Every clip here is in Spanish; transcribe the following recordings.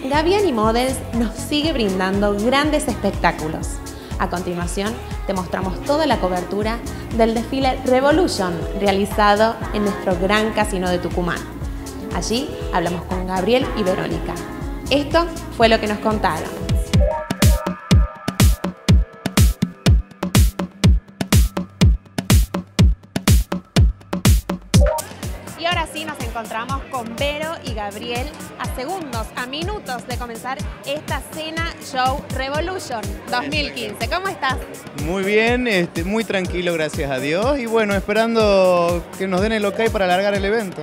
Gaviani Models nos sigue brindando grandes espectáculos. A continuación, te mostramos toda la cobertura del desfile Revolution realizado en nuestro gran casino de Tucumán. Allí hablamos con Gabriel y Verónica. Esto fue lo que nos contaron. Y ahora sí nos encontramos con Vero y Gabriel a minutos de comenzar esta cena show Revolution 2015. ¿Cómo estás? Muy bien, muy tranquilo, gracias a Dios. Y bueno, esperando que nos den el ok para alargar el evento.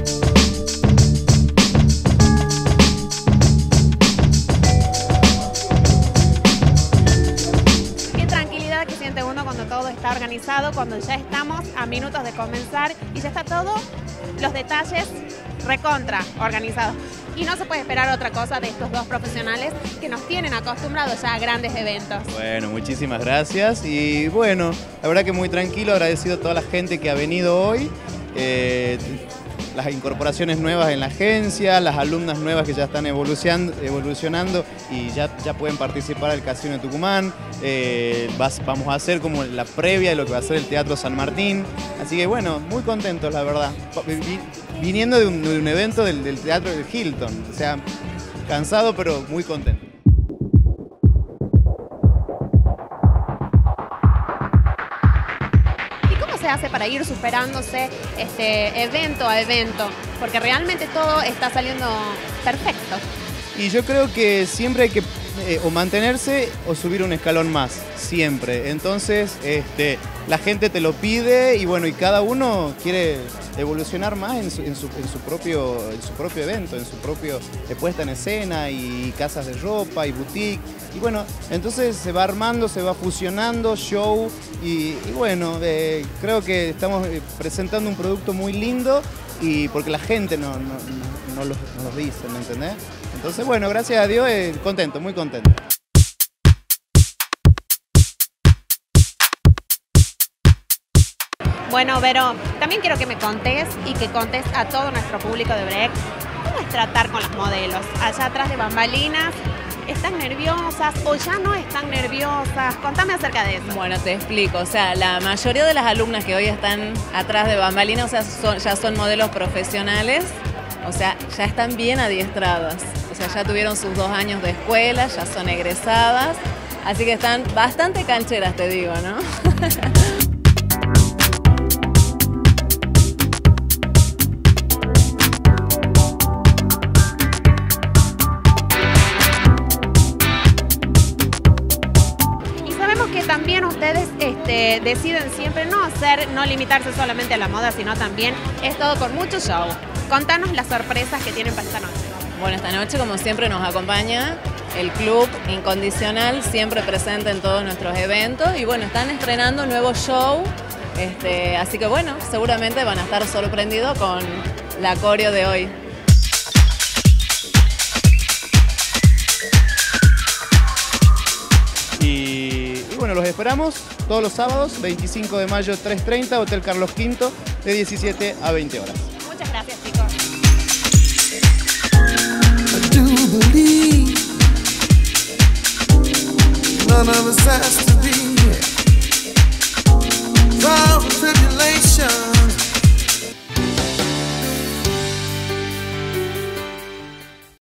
Cuando todo está organizado, cuando ya estamos a minutos de comenzar y ya está todo, los detalles recontra organizados. Y no se puede esperar otra cosa de estos dos profesionales que nos tienen acostumbrados ya a grandes eventos. Bueno, muchísimas gracias y bueno, la verdad que muy tranquilo, agradecido a toda la gente que ha venido hoy. Las incorporaciones nuevas en la agencia, las alumnas nuevas que ya están evolucionando y ya pueden participar del Casino de Tucumán. Vamos a hacer como la previa de lo que va a ser el Teatro San Martín. Así que bueno, muy contentos la verdad. Viniendo de un evento del Teatro del Hilton. O sea, cansado pero muy contento. Se hace para ir superándose evento a evento? Porque realmente todo está saliendo perfecto. Y yo creo que siempre hay que o mantenerse o subir un escalón más, siempre. Entonces la gente te lo pide y bueno, y cada uno quiere evolucionar más en su propio evento, en su propio puesta en escena y casas de ropa y boutique. Y bueno, entonces se va armando, se va fusionando, show y bueno, creo que estamos presentando un producto muy lindo y porque la gente no los dice, ¿me entendés? Entonces bueno, gracias a Dios, contento, muy contento. Bueno, Vero, también quiero que me contés y que contés a todo nuestro público de Brecht cómo es tratar con los modelos. Allá atrás de bambalinas, ¿están nerviosas o ya no están nerviosas? Contame acerca de eso. Bueno, te explico. O sea, la mayoría de las alumnas que hoy están atrás de bambalinas, o sea, ya son modelos profesionales, o sea, ya están bien adiestradas. O sea, ya tuvieron sus 2 años de escuela, ya son egresadas, así que están bastante cancheras, te digo, ¿no? Que también ustedes deciden siempre no limitarse solamente a la moda, sino también es todo con mucho show. Contanos las sorpresas que tienen para esta noche. Bueno, esta noche como siempre nos acompaña el Club Incondicional, siempre presente en todos nuestros eventos y bueno, están estrenando un nuevo show, así que bueno, seguramente van a estar sorprendidos con la coreo de hoy. Bueno, los esperamos todos los sábados, 25 de mayo, 3:30, Hotel Carlos V, de 17 a 20 horas. Muchas gracias, chicos. None of us has